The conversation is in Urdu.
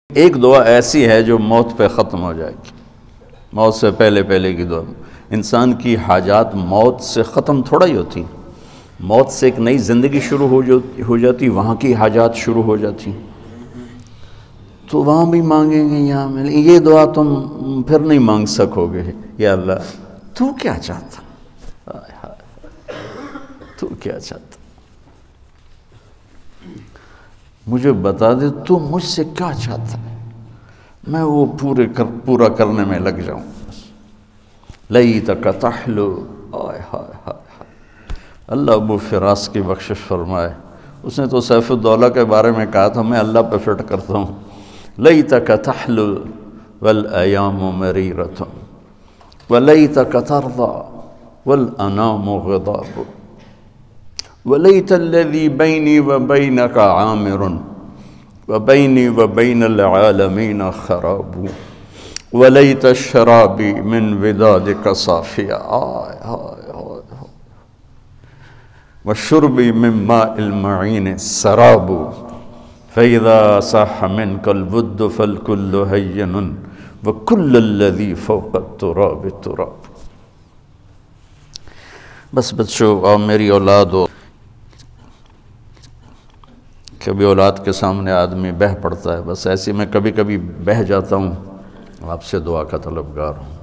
ایک دعا ایسی ہے جو موت پہ ختم ہو جائے گی، موت سے پہلے پہلے کی دعا۔ انسان کی حاجات موت سے ختم تھوڑا ہی ہوتی، موت سے ایک نئی زندگی شروع ہو جاتی، وہاں کی حاجات شروع ہو جاتی، تو وہاں بھی مانگیں گے یہاں ملے۔ یہ دعا تم پھر نہیں مانگ سکو گے، یا اللہ تو کیا چاہتا، تو کیا چاہتا، مجھے بتا دے تو مجھ سے کیا چاہتا ہے، میں وہ پورا کرنے میں لگ جاؤں۔ لیتک تحلو، آئے ہائے ہائے، اللہ ابو فراس کی بخشش فرمائے، اس نے تو سیف الدولہ کے بارے میں کہا تھا، میں اللہ پہ فٹ کرتا ہوں۔ لیتک تحلو والایام مریرۃ ولیتک ترضی والانام غضاب ولیت الذی بینی وبینک عامر وبینی وبین العالمین خراب ولیت الشرابی من ودادک صافیہ والشربی من ماء المعین سراب فإذا صح منك الود فالكل هين وكل الذي فوق التراب تراب۔ بس بچوں، اور میری اولاد ہو، کبھی اولاد کے سامنے آدمی بہہ پڑتا ہے، بس ایسی میں کبھی کبھی بہہ جاتا ہوں، آپ سے دعا کا طلبگار ہوں۔